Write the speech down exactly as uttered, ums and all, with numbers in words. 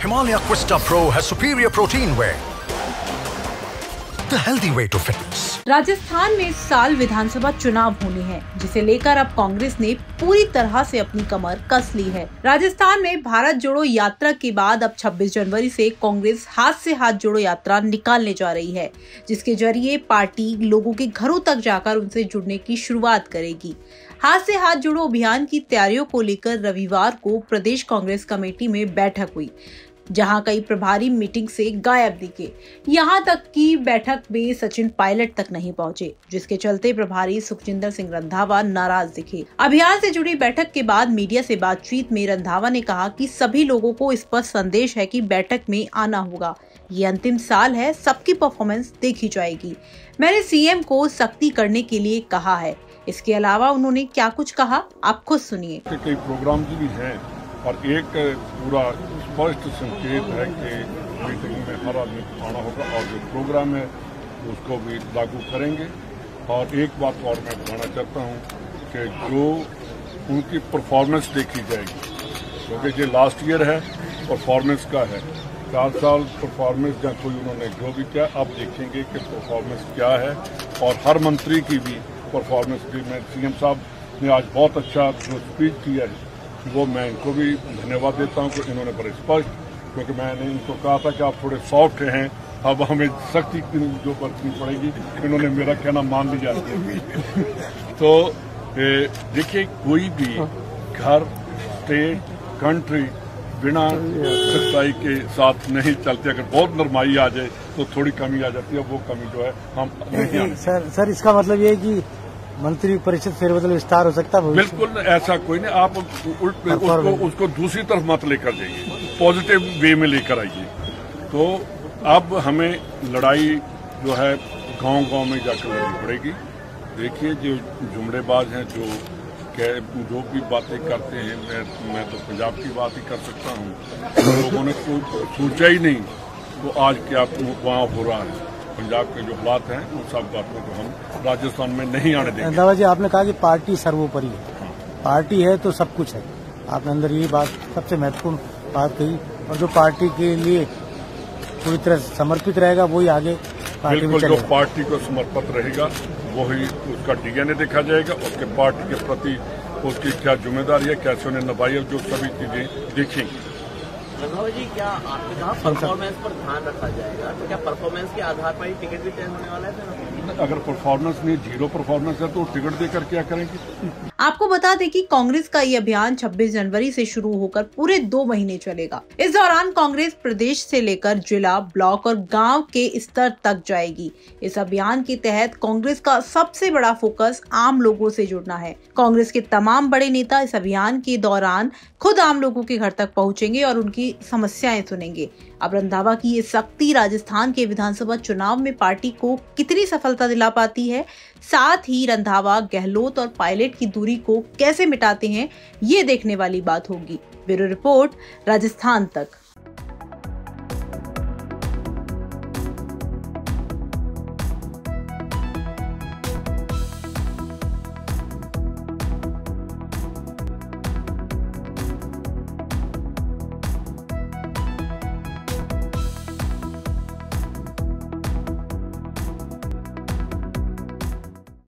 Himalaya Quista Pro has superior protein whey, the healthy way to fitness. Rajasthan में इस साल विधानसभा चुनाव होने हैं, जिसे लेकर अब कांग्रेस ने पूरी तरह से अपनी कमर कस ली है। राजस्थान में भारत जोड़ो यात्रा के बाद अब छब्बीस जनवरी से कांग्रेस हाथ से हाथ जोड़ो यात्रा निकालने जा रही है, जिसके जरिए पार्टी लोगों के घरों तक जाकर उनसे जुड़ने की शुरुआत करेगी। हाथ से हाथ जोड़ो अभियान की तैयारियों को लेकर रविवार को प्रदेश कांग्रेस कमेटी में बैठक हुई, जहां कई प्रभारी मीटिंग से गायब दिखे। यहां तक कि बैठक में सचिन पायलट तक नहीं पहुंचे, जिसके चलते प्रभारी सुखजिंदर सिंह रंधावा नाराज दिखे। अभियान से जुड़ी बैठक के बाद मीडिया से बातचीत में रंधावा ने कहा कि सभी लोगों को स्पष्ट संदेश है कि बैठक में आना होगा। ये अंतिम साल है, सबकी परफॉर्मेंस देखी जाएगी। मैंने सीएम को सख्ती करने के लिए कहा है। इसके अलावा उन्होंने क्या कुछ कहा, आप खुद सुनिए। कई प्रोग्राम भी हैं और एक पूरा स्पष्ट संकेत है कि मीटिंग में हर आदमी को आना होगा और जो प्रोग्राम है उसको भी लागू करेंगे। और एक बात और मैं बताना चाहता हूं कि जो उनकी परफॉर्मेंस देखी जाएगी, क्योंकि ये लास्ट ईयर है परफॉर्मेंस का है, चार साल परफॉर्मेंस या कोई उन्होंने जो भी किया, अब देखेंगे कि परफॉर्मेंस क्या है। और हर मंत्री की भी परफॉर्मेंस भी, मैं सीएम साहब ने आज बहुत अच्छा जो स्पीच किया है वो मैं इनको भी धन्यवाद देता हूं कि इन्होंने बड़े स्पष्ट, क्योंकि मैंने इनको कहा था कि आप थोड़े सॉफ्ट हैं, अब हमें सख्ती जो बरतनी पड़ेगी, इन्होंने मेरा कहना मान लिया। तो देखिए, कोई भी घर, स्टेट, कंट्री बिना सख्ताई के साथ नहीं चलते। अगर बहुत नरमाई आ जाए तो थोड़ी कमी आ जाती है, वो कमी जो है हम नहीं आने। सर सर इसका मतलब ये है कि मंत्री परिषद फेरबदल विस्तार हो सकता है? बिल्कुल ऐसा कोई नहीं, आप उसको, उसको दूसरी तरफ मत लेकर जाइए, पॉजिटिव वे में लेकर आइए। तो अब हमें लड़ाई जो है गांव गांव में जाकर लड़नी पड़ेगी। देखिए, जो जुमड़ेबाज हैं, जो जो भी बातें करते हैं, मैं मैं तो पंजाब की बात ही कर सकता हूँ। लोगों ने कोई सोचा ही नहीं तो आज क्या वहाँ हो रहा है। पंजाब के जो हालात हैं उन सब बातों को हम राजस्थान में नहीं आने देंगे। रंधावा जी, आपने कहा कि पार्टी सर्वोपरि है। हाँ। पार्टी है तो सब कुछ है। आपने अंदर ये बात सबसे महत्वपूर्ण बात कही, और जो पार्टी के लिए पूरी तरह समर्पित रहेगा वही आगे पार्टी में चलेगा। जो पार्टी को समर्पित रहेगा वही उसका डीएनए देखा जाएगा, उसके पार्टी के प्रति उसकी क्या जिम्मेदारी है, कैसे उन्हें निभाई है, जो सभी चीजें देखेंगी। रंधावा जी, क्या आपने कहा परफॉर्मेंस पर ध्यान रखा जाएगा, तो क्या परफॉर्मेंस के आधार पर ही टिकट भी तय होने वाला है? अगर परफॉर्मेंस नहीं, जीरो परफॉर्मेंस है तो टिकट देकर क्या करेंगे? आपको बता दें कि कांग्रेस का ये अभियान छब्बीस जनवरी से शुरू होकर पूरे दो महीने चलेगा। इस दौरान कांग्रेस प्रदेश से लेकर जिला, ब्लॉक और गांव के स्तर तक जाएगी। इस अभियान के तहत कांग्रेस का सबसे बड़ा फोकस आम लोगों से जुड़ना है। कांग्रेस के तमाम बड़े नेता इस अभियान के दौरान खुद आम लोगों के घर तक पहुंचेंगे और उनकी समस्याएं सुनेंगे। अब रंधावा की ये सख्ती राजस्थान के विधानसभा चुनाव में पार्टी को कितनी सफलता दिला पाती है, साथ ही रंधावा गहलोत और पायलट की दूरी को कैसे मिटाते हैं, ये देखने वाली बात होगी। ब्यूरो रिपोर्ट, राजस्थान तक।